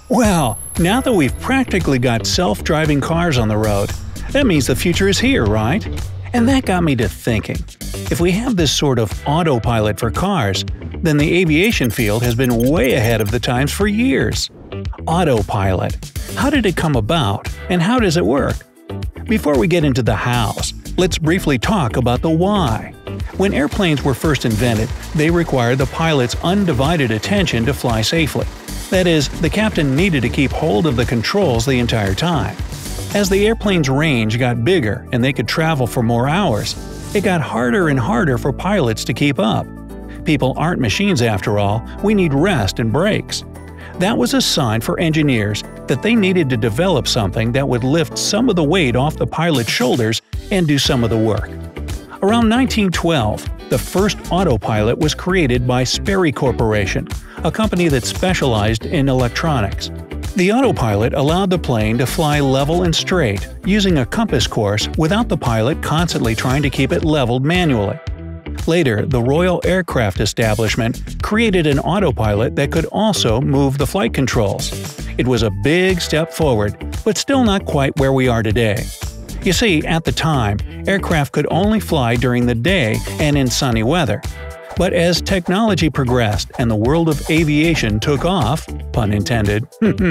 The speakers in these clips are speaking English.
Well, now that we've practically got self-driving cars on the road, that means the future is here, right? And that got me to thinking. If we have this sort of autopilot for cars, then the aviation field has been way ahead of the times for years. Autopilot. How did it come about, and how does it work? Before we get into the hows, let's briefly talk about the why. When airplanes were first invented, they required the pilot's undivided attention to fly safely. That is, the captain needed to keep hold of the controls the entire time. As the airplane's range got bigger and they could travel for more hours, it got harder and harder for pilots to keep up. People aren't machines after all, we need rest and breaks. That was a sign for engineers that they needed to develop something that would lift some of the weight off the pilot's shoulders and do some of the work. Around 1912, the first autopilot was created by Sperry Corporation, a company that specialized in electronics. The autopilot allowed the plane to fly level and straight, using a compass course without the pilot constantly trying to keep it leveled manually. Later, the Royal Aircraft Establishment created an autopilot that could also move the flight controls. It was a big step forward, but still not quite where we are today. You see, at the time, aircraft could only fly during the day and in sunny weather. But as technology progressed and the world of aviation took off, pun intended,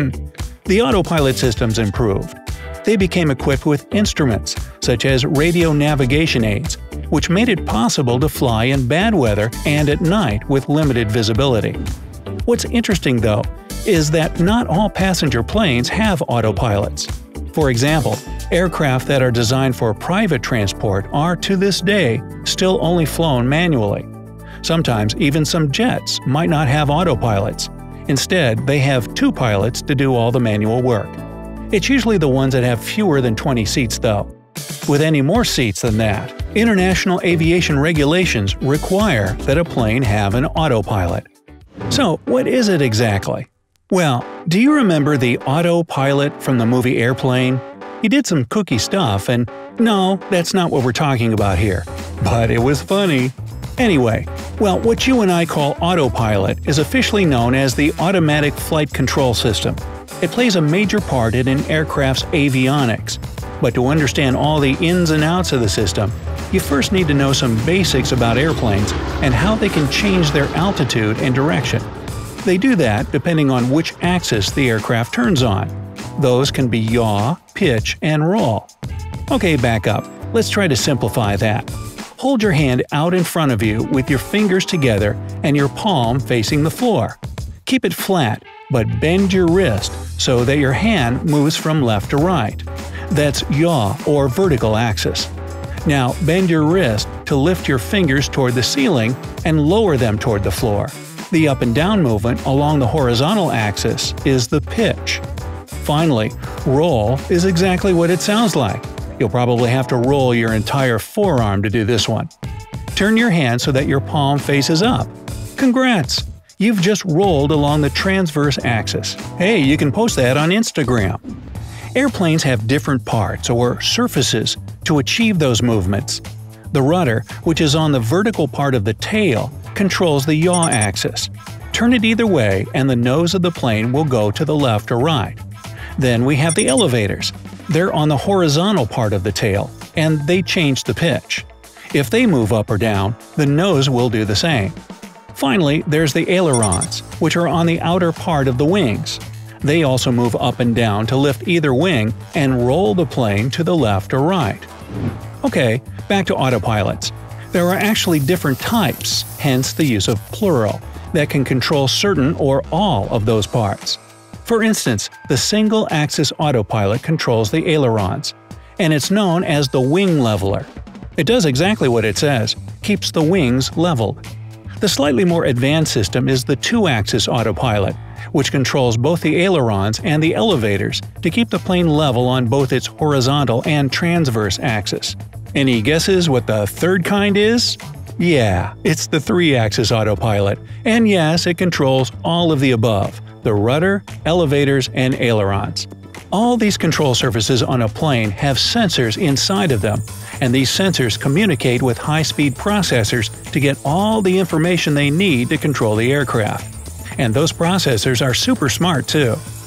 the autopilot systems improved. They became equipped with instruments, such as radio navigation aids, which made it possible to fly in bad weather and at night with limited visibility. What's interesting, though, is that not all passenger planes have autopilots. For example, aircraft that are designed for private transport are, to this day, still only flown manually. Sometimes even some jets might not have autopilots. Instead, they have two pilots to do all the manual work. It's usually the ones that have fewer than 20 seats, though. With any more seats than that, international aviation regulations require that a plane have an autopilot. So, what is it exactly? Well, do you remember the autopilot from the movie Airplane? He did some kooky stuff, and no, that's not what we're talking about here. But it was funny. Anyway, well, what you and I call autopilot is officially known as the Automatic Flight Control System. It plays a major part in an aircraft's avionics. But to understand all the ins and outs of the system, you first need to know some basics about airplanes and how they can change their altitude and direction. They do that depending on which axis the aircraft turns on. Those can be yaw, pitch, and roll. Okay, back up. Let's try to simplify that. Hold your hand out in front of you with your fingers together and your palm facing the floor. Keep it flat, but bend your wrist so that your hand moves from left to right. That's yaw or vertical axis. Now bend your wrist to lift your fingers toward the ceiling and lower them toward the floor. The up and down movement along the horizontal axis is the pitch. Finally, roll is exactly what it sounds like. You'll probably have to roll your entire forearm to do this one. Turn your hand so that your palm faces up. Congrats! You've just rolled along the transverse axis. Hey, you can post that on Instagram. Airplanes have different parts or surfaces to achieve those movements. The rudder, which is on the vertical part of the tail, controls the yaw axis. Turn it either way and the nose of the plane will go to the left or right. Then we have the elevators. They're on the horizontal part of the tail, and they change the pitch. If they move up or down, the nose will do the same. Finally, there's the ailerons, which are on the outer part of the wings. They also move up and down to lift either wing and roll the plane to the left or right. Okay, back to autopilots. There are actually different types, hence the use of plural, that can control certain or all of those parts. For instance, the single-axis autopilot controls the ailerons, and it's known as the wing leveler. It does exactly what it says, keeps the wings leveled. The slightly more advanced system is the two-axis autopilot, which controls both the ailerons and the elevators to keep the plane level on both its horizontal and transverse axis. Any guesses what the third kind is? Yeah, it's the three-axis autopilot, and yes, it controls all of the above. The rudder, elevators, and ailerons. All these control surfaces on a plane have sensors inside of them, and these sensors communicate with high-speed processors to get all the information they need to control the aircraft. And those processors are super smart too.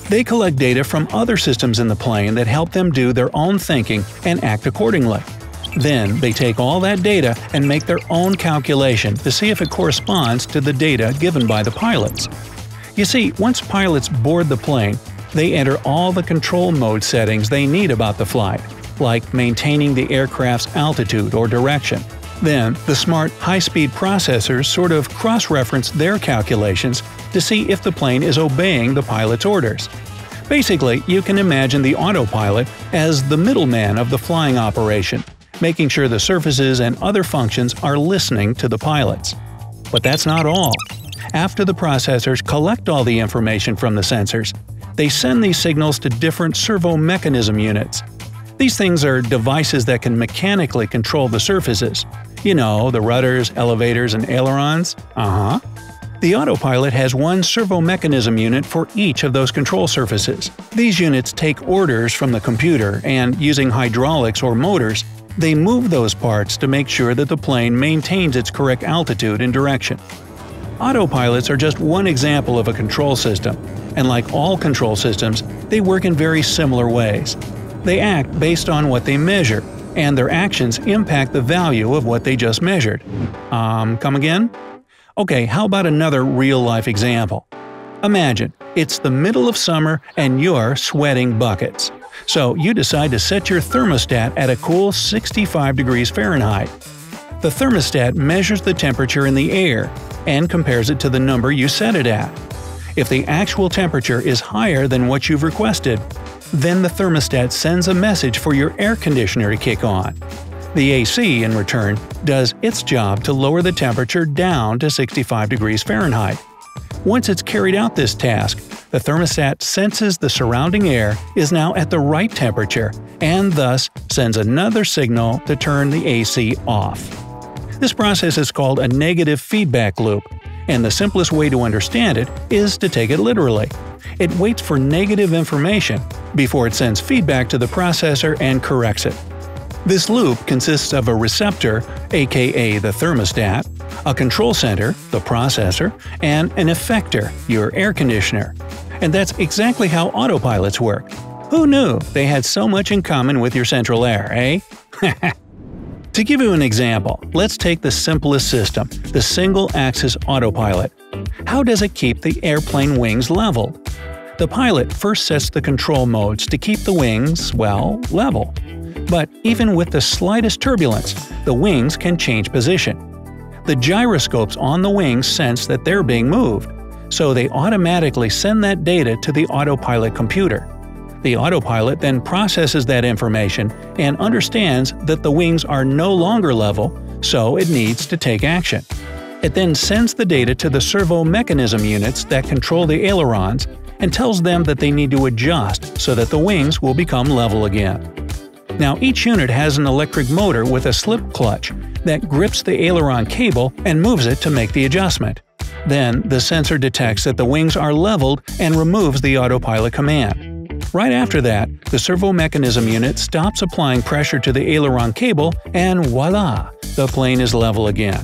They collect data from other systems in the plane that help them do their own thinking and act accordingly. Then they take all that data and make their own calculation to see if it corresponds to the data given by the pilots. You see, once pilots board the plane, they enter all the control mode settings they need about the flight, like maintaining the aircraft's altitude or direction. Then, the smart, high-speed processors sort of cross-reference their calculations to see if the plane is obeying the pilot's orders. Basically, you can imagine the autopilot as the middleman of the flying operation, making sure the surfaces and other functions are listening to the pilots. But that's not all. After the processors collect all the information from the sensors, they send these signals to different servo mechanism units. These things are devices that can mechanically control the surfaces. You know, the rudders, elevators, and ailerons? The autopilot has one servo mechanism unit for each of those control surfaces. These units take orders from the computer and, using hydraulics or motors, they move those parts to make sure that the plane maintains its correct altitude and direction. Autopilots are just one example of a control system, and like all control systems, they work in very similar ways. They act based on what they measure, and their actions impact the value of what they just measured. Come again? Okay, how about another real-life example? Imagine, it's the middle of summer and you're sweating buckets. So you decide to set your thermostat at a cool 65 degrees Fahrenheit. The thermostat measures the temperature in the air and compares it to the number you set it at. If the actual temperature is higher than what you've requested, then the thermostat sends a message for your air conditioner to kick on. The AC, in return, does its job to lower the temperature down to 65 degrees Fahrenheit. Once it's carried out this task, the thermostat senses the surrounding air is now at the right temperature and thus sends another signal to turn the AC off. This process is called a negative feedback loop, and the simplest way to understand it is to take it literally. It waits for negative information before it sends feedback to the processor and corrects it. This loop consists of a receptor, aka the thermostat, a control center, the processor, and an effector, your air conditioner. And that's exactly how autopilots work. Who knew they had so much in common with your central air, eh? To give you an example, let's take the simplest system, the single-axis autopilot. How does it keep the airplane wings leveled? The pilot first sets the control modes to keep the wings, well, level. But even with the slightest turbulence, the wings can change position. The gyroscopes on the wings sense that they're being moved, so they automatically send that data to the autopilot computer. The autopilot then processes that information and understands that the wings are no longer level, so it needs to take action. It then sends the data to the servo mechanism units that control the ailerons and tells them that they need to adjust so that the wings will become level again. Now each unit has an electric motor with a slip clutch that grips the aileron cable and moves it to make the adjustment. Then the sensor detects that the wings are leveled and removes the autopilot command. Right after that, the servo mechanism unit stops applying pressure to the aileron cable and voila! The plane is level again.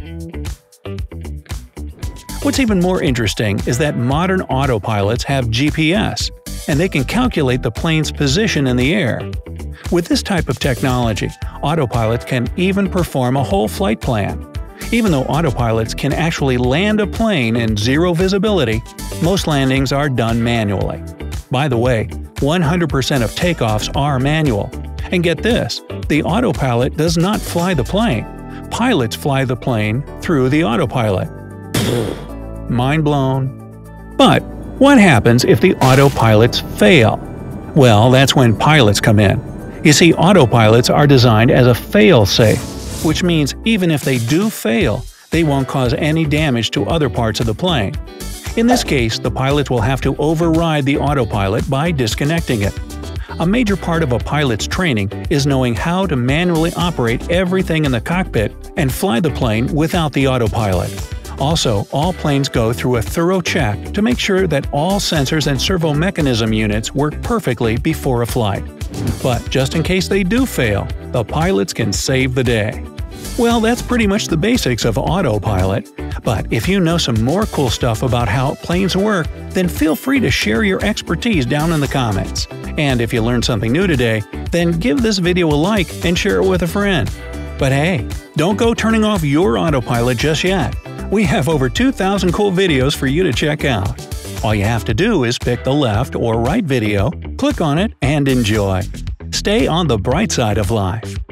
What's even more interesting is that modern autopilots have GPS, and they can calculate the plane's position in the air. With this type of technology, autopilots can even perform a whole flight plan. Even though autopilots can actually land a plane in zero visibility, most landings are done manually. By the way, 100% of takeoffs are manual. And get this, the autopilot does not fly the plane. Pilots fly the plane through the autopilot. Mind blown. But what happens if the autopilots fail? Well, that's when pilots come in. You see, autopilots are designed as a fail-safe, which means even if they do fail, they won't cause any damage to other parts of the plane. In this case, the pilot will have to override the autopilot by disconnecting it. A major part of a pilot's training is knowing how to manually operate everything in the cockpit and fly the plane without the autopilot. Also, all planes go through a thorough check to make sure that all sensors and servo mechanism units work perfectly before a flight. But just in case they do fail, the pilots can save the day. Well, that's pretty much the basics of Autopilot. But if you know some more cool stuff about how planes work, then feel free to share your expertise down in the comments. And if you learned something new today, then give this video a like and share it with a friend. But hey, don't go turning off your Autopilot just yet. We have over 2,000 cool videos for you to check out. All you have to do is pick the left or right video, click on it, and enjoy. Stay on the bright side of life.